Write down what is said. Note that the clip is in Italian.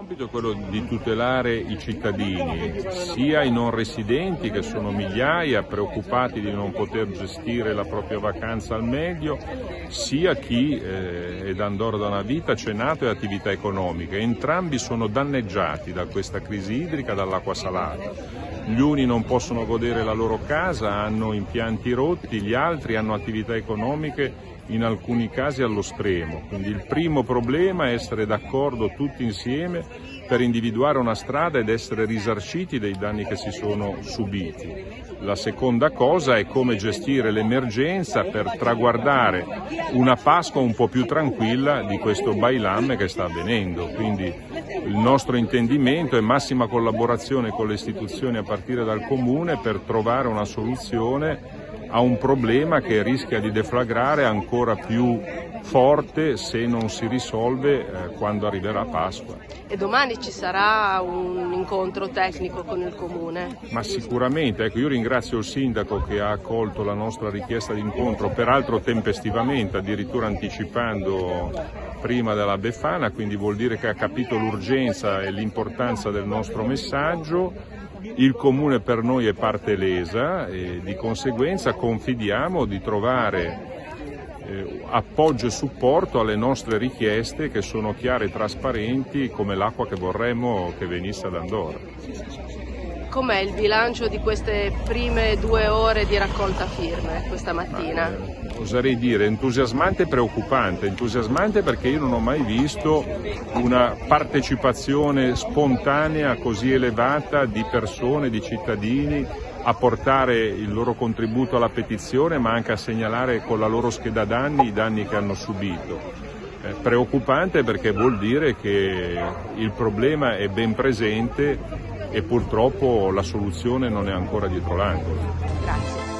compito è quello di tutelare i cittadini, sia i non residenti, che sono migliaia, preoccupati di non poter gestire la propria vacanza al meglio, sia chi è ad Andorra da una vita, c'è nato e attività economiche. Entrambi sono danneggiati da questa crisi idrica, dall'acqua salata. Gli uni non possono godere la loro casa, hanno impianti rotti, gli altri hanno attività economiche in alcuni casi allo stremo. Quindi il primo problema è essere d'accordo tutti insieme per individuare una strada ed essere risarciti dei danni che si sono subiti. La seconda cosa è come gestire l'emergenza per traguardare una Pasqua un po' più tranquilla di questo bailamme che sta avvenendo. Quindi il nostro intendimento è massima collaborazione con le istituzioni a partire dal Comune per trovare una soluzione a un problema che rischia di deflagrare ancora più forte se non si risolve quando arriverà Pasqua. E domani ci sarà un incontro tecnico con il Comune? Ma sicuramente, ecco, io ringrazio il Sindaco che ha accolto la nostra richiesta di incontro, peraltro tempestivamente, addirittura anticipando prima della Befana, quindi vuol dire che ha capito l'urgenza e l'importanza del nostro messaggio. Il Comune per noi è parte lesa e di conseguenza confidiamo di trovare appoggio e supporto alle nostre richieste, che sono chiare e trasparenti come l'acqua che vorremmo che venisse ad Andorra. Com'è il bilancio di queste prime 2 ore di raccolta firme questa mattina? Oserei dire entusiasmante e preoccupante. Entusiasmante perché io non ho mai visto una partecipazione spontanea così elevata di persone, di cittadini, a portare il loro contributo alla petizione, ma anche a segnalare con la loro scheda danni i danni che hanno subito. Preoccupante perché vuol dire che il problema è ben presente e purtroppo la soluzione non è ancora dietro l'angolo. Grazie.